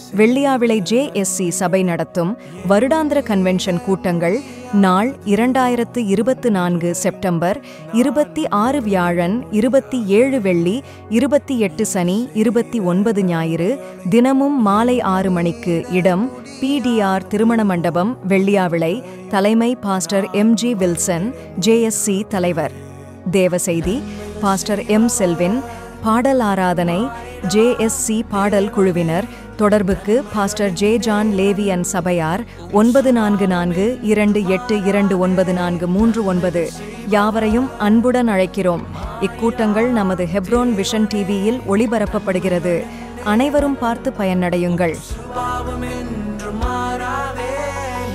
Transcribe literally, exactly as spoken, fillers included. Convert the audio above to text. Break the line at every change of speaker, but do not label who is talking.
வெள்ளியாவிளை J S C சபை நடத்தும் வருடாந்திர கன்வென்ஷன் கூட்டங்கள் நாள் இரண்டாயிரத்து இருபத்து நான்கு செப்டம்பர் இருபத்தி ஆறு வியாழன் இருபத்தி ஏழு வெள்ளி இருபத்தி எட்டு சனி இருபத்தி ஒன்பது ஞாயிறு தினமும் மாலை ஆறு மணிக்கு இடம் பி டி ஆர் திருமண மண்டபம் வெள்ளியாவிளை தலைமை pastor M G Wilson J S C தலைவர் தேவ செய்தி பாஸ்டர் எம் செல்வின் பாடல் ஆராதனை ஜே எஸ் சி பாடல் குழுவினர் தொடர்புக்கு pastor J John Levi and சபையார் ஒன்பது நான்கு நான்கு இரண்டு எட்டு இரண்டு ஒன்பது நான்கு மூன்று ஒன்பது யாவரையும் அன்புடன் அழைக்கிறோம். இக்கூட்டங்கள் நமது ஹெப்ரோன் விஷன் டிவியில் ஒளிபரப்பப்படுகிறது. அனைவரும் பார்த்து பயனடையுங்கள்.